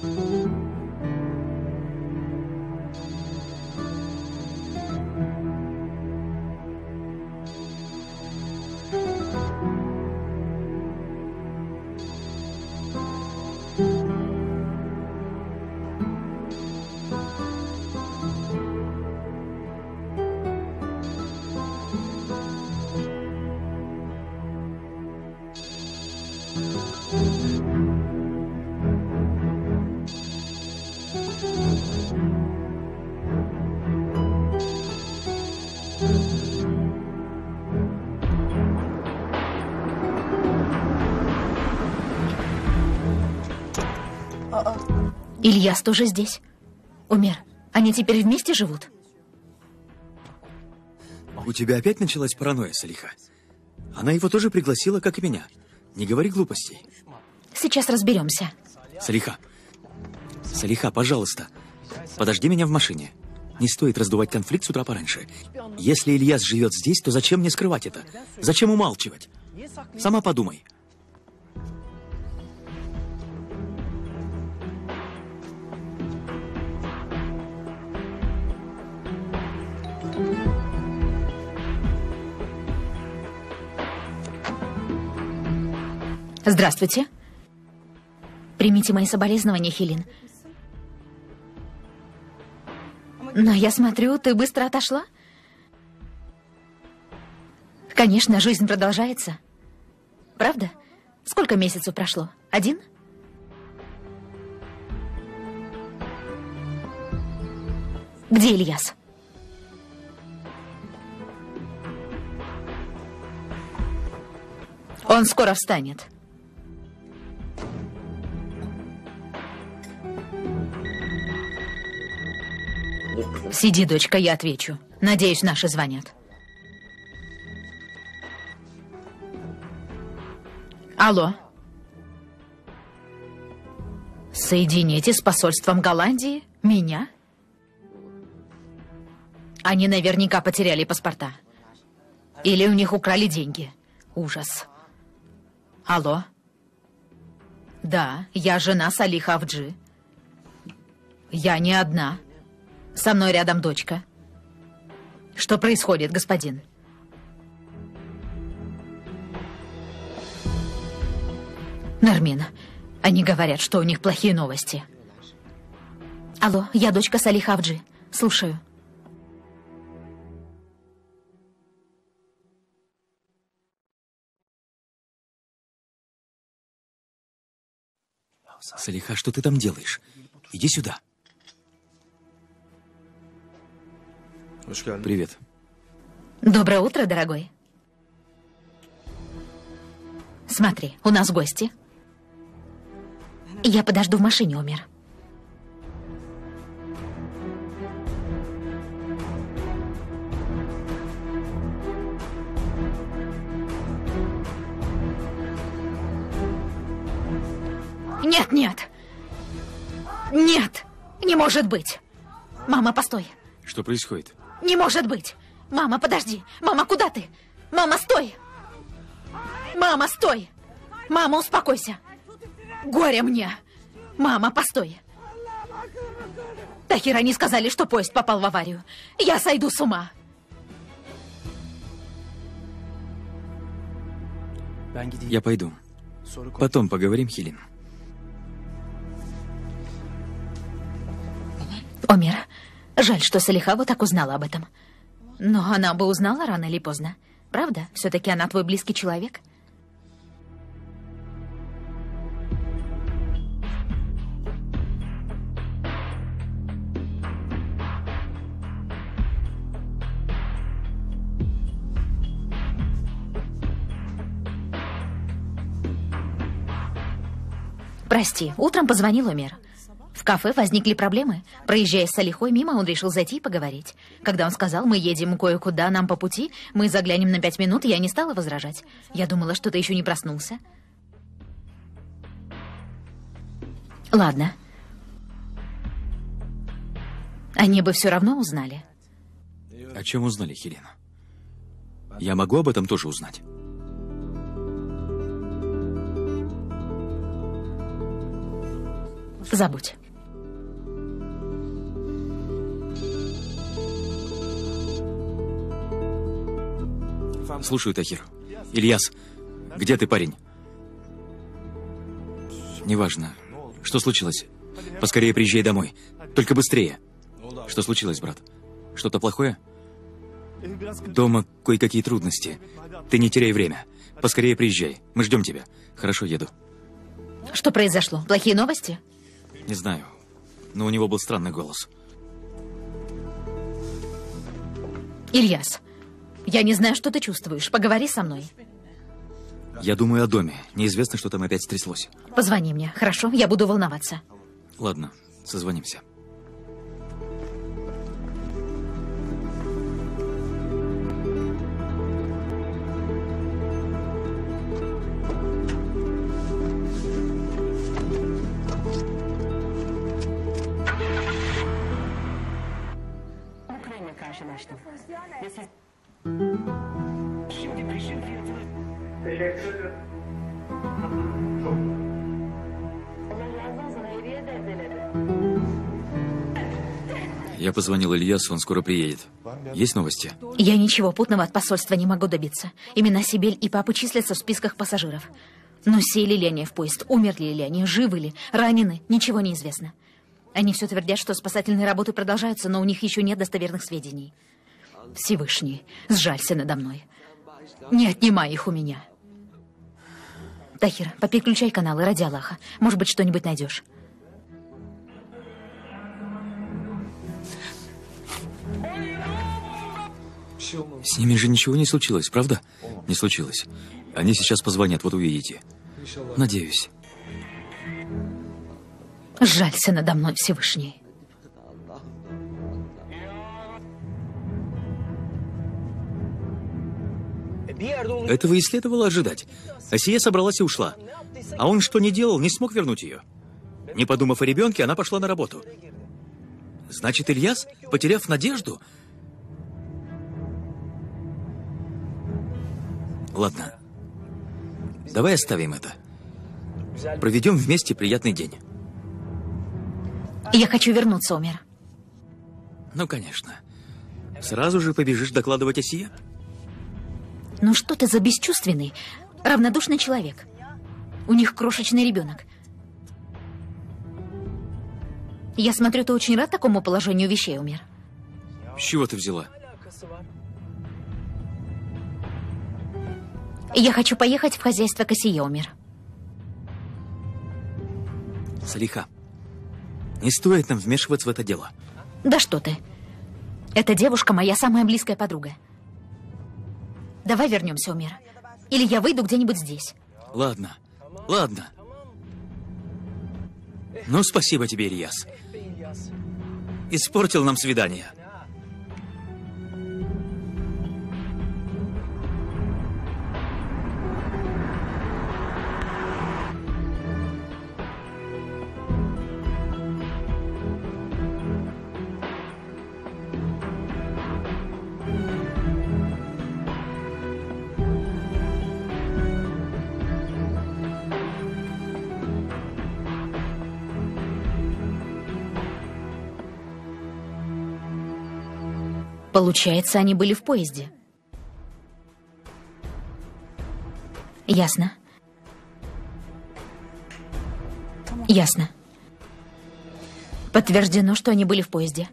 Ильяс тоже здесь. Умер. Они теперь вместе живут? У тебя опять началась паранойя, Салиха? Она его тоже пригласила, как и меня. Не говори глупостей. Сейчас разберемся. Салиха. Салиха, пожалуйста. Подожди меня в машине. Не стоит раздувать конфликт с утра пораньше. Если Ильяс живет здесь, то зачем мне скрывать это? Зачем умалчивать? Сама подумай. Здравствуйте. Примите мои соболезнования, Хелен. Но я смотрю, ты быстро отошла? Конечно, жизнь продолжается. Правда? Сколько месяцев прошло? 1? Где Ильяс? Он скоро встанет. Сиди, дочка, я отвечу. Надеюсь, наши звонят. Алло. Соедините с посольством Голландии? Меня? Они наверняка потеряли паспорта. Или у них украли деньги. Ужас. Алло. Да, я жена Салиха Авджи. Я не одна. Со мной рядом дочка. Что происходит, господин? Нармин, они говорят, что у них плохие новости. Алло, я дочка Салиха Авджи. Слушаю. Салиха, что ты там делаешь? Иди сюда. Привет. Доброе утро, дорогой. Смотри, у нас гости. Я подожду в машине, Омер. Нет, нет. Нет, не может быть. Мама, постой. Что происходит? Не может быть. Мама, подожди. Мама, куда ты? Мама, стой. Мама, стой. Мама, успокойся. Горе мне. Мама, постой. Тахир, они сказали, что поезд попал в аварию. Я сойду с ума. Я пойду. Потом поговорим, Хелен. Омер, жаль, что Салиха вот так узнала об этом. Но она бы узнала рано или поздно. Правда? Все-таки она твой близкий человек. Прости, утром позвонил Омер. В кафе возникли проблемы. Проезжая с Салихой мимо, он решил зайти и поговорить. Когда он сказал, мы едем кое-куда, нам по пути, мы заглянем на 5 минут, я не стала возражать. Я думала, что ты еще не проснулся. Ладно. Они бы все равно узнали. О чем узнали, Хелен? Я могу об этом тоже узнать? Забудь. Слушаю, Тахир. Ильяс, где ты, парень? Неважно. Что случилось? Поскорее приезжай домой. Только быстрее. Что случилось, брат? Что-то плохое? Дома кое-какие трудности. Ты не теряй время. Поскорее приезжай. Мы ждем тебя. Хорошо, еду. Что произошло? Плохие новости? Не знаю. Но у него был странный голос. Ильяс, я не знаю, что ты чувствуешь. Поговори со мной. Я думаю о доме. Неизвестно, что там опять стряслось. Позвони мне, хорошо? Я буду волноваться. Ладно, созвонимся. karşılaştım. Ve siz... Şimdi peşin fiyatını... Teşekkür ederim. Allah razı olsun, hediye de diledi. Я позвонил Ильясу, он скоро приедет. Есть новости? Я ничего путного от посольства не могу добиться. Имена Сибель и папы числятся в списках пассажиров. Но сели ли они в поезд, умерли ли они, живы ли, ранены, ничего не известно. Они все твердят, что спасательные работы продолжаются, но у них еще нет достоверных сведений. Всевышний, сжалься надо мной. Не отнимай их у меня. Тахир, попереключай каналы, ради Аллаха. Может быть, что-нибудь найдешь. С ними же ничего не случилось, правда? Не случилось. Они сейчас позвонят, вот увидите. Надеюсь. Сжалься надо мной, Всевышний. Этого и следовало ожидать. Асия собралась и ушла. А он что не делал, не смог вернуть ее. Не подумав о ребенке, она пошла на работу. Значит, Ильяс, потеряв надежду... Ладно. Давай оставим это. Проведем вместе приятный день. Я хочу вернуться, Умер. Ну, конечно. Сразу же побежишь докладывать Асие? Ну что ты за бесчувственный, равнодушный человек? У них крошечный ребенок. Я смотрю, ты очень рад такому положению вещей, Умер. С чего ты взяла? Я хочу поехать в хозяйство к Асие, Умер. Салиха, не стоит нам вмешиваться в это дело. Да что ты. Эта девушка моя самая близкая подруга. Давай вернемся, Умер. Или я выйду где-нибудь здесь. Ладно, ладно. Ну, спасибо тебе, Ильяс. Испортил нам свидание. Получается, они были в поезде. Ясно. Ясно. Подтверждено, что они были в поезде.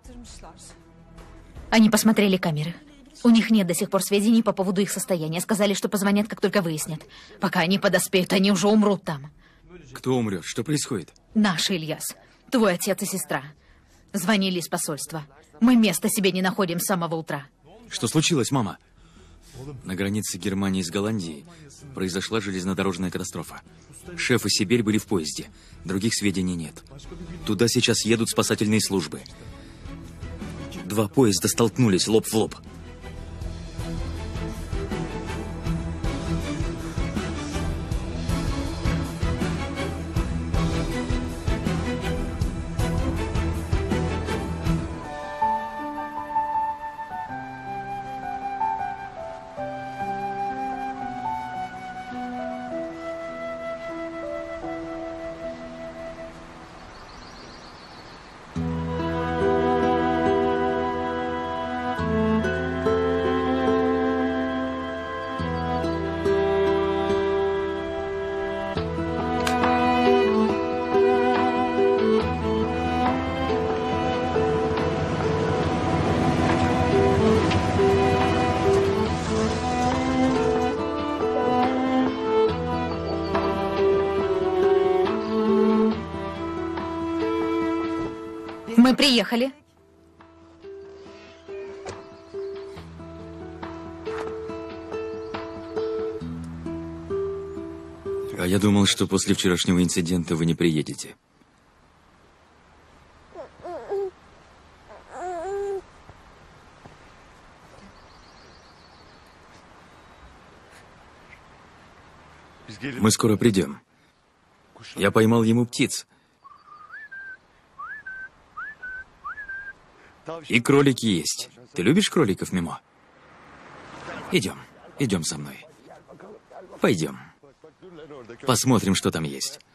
Они посмотрели камеры. У них нет до сих пор сведений по поводу их состояния. Сказали, что позвонят, как только выяснят. Пока они подоспеют, они уже умрут там. Кто умрет? Что происходит? Наш Ильяс. Твой отец и сестра. Звонили из посольства. Мы места себе не находим с самого утра. Что случилось, мама? На границе Германии с Голландией произошла железнодорожная катастрофа. Шеф и Сибель были в поезде. Других сведений нет. Туда сейчас едут спасательные службы. Два поезда столкнулись лоб в лоб. Мы приехали. А я думал, что после вчерашнего инцидента вы не приедете. Мы скоро придем. Я поймал ему птиц. И кролики есть. Ты любишь кроликов, Мимо? Идем. Идем со мной. Пойдем. Посмотрим, что там есть.